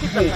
ってたかい。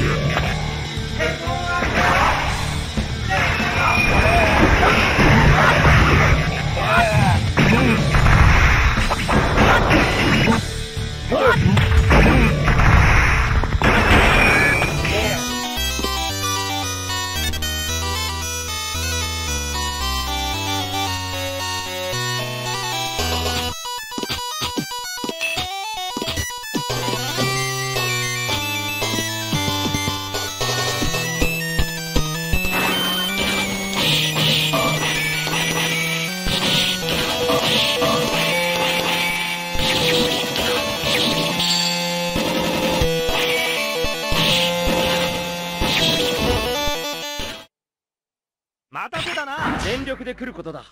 待たせたな。全力で来ることだ。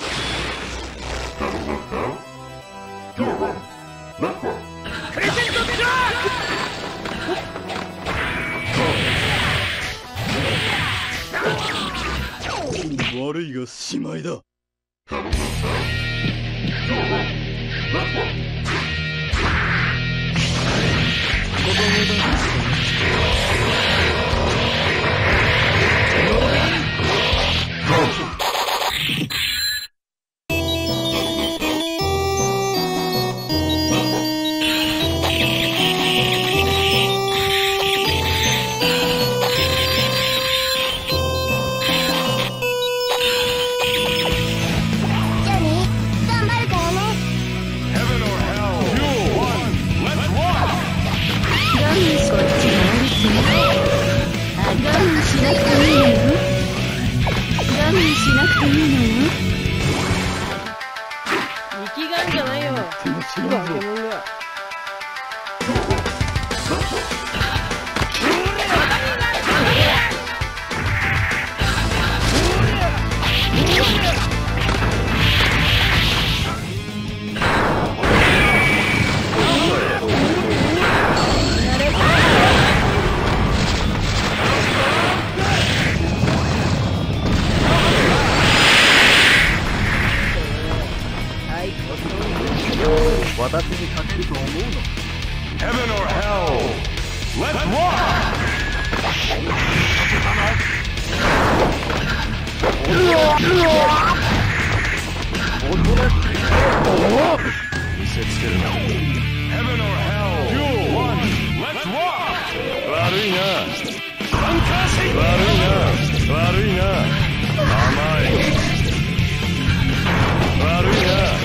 プレゼントショック。悪いがしまいだ。私に勝てると思うの？ Heaven or hell, let's rock! 見せつけるな。 Heaven or hell, duel one, let's rock! 悪いな。悪いな。甘い。悪いな。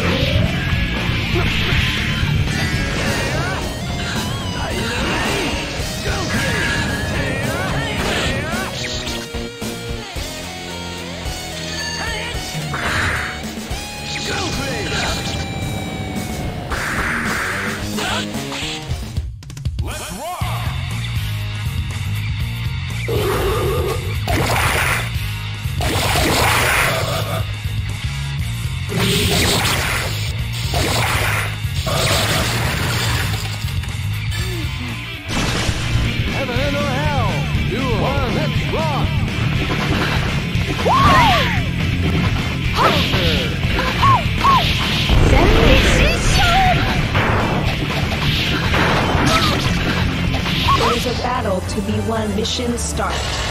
There's a battle to be won. Mission start.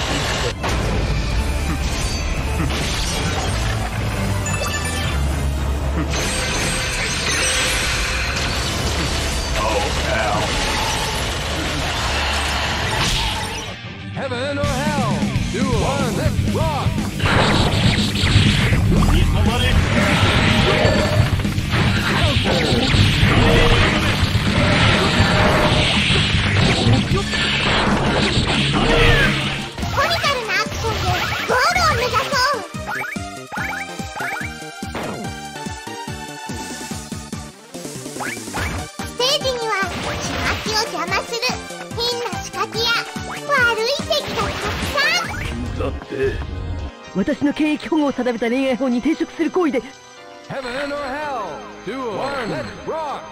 Heaven or hell, duel one, let's rock! Need somebody? Heaven or hell, duel one, let's rock!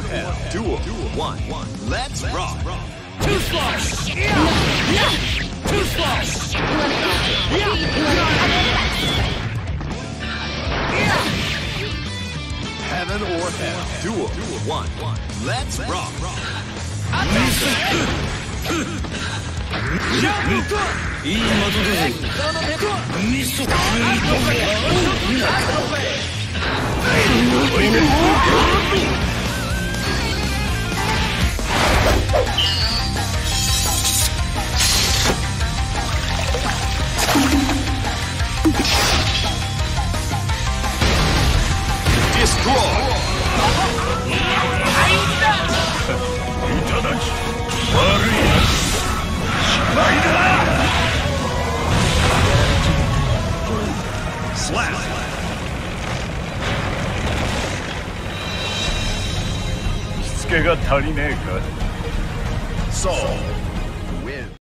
hell. Duel 1. Let's rock. Two slash! Two slash! Heaven or hell. Duel 1. Let's rock. いい的だぞ。ミス。 Destroy. いただき悪いな失敗だ Slap. しつけが足りねえか Soul.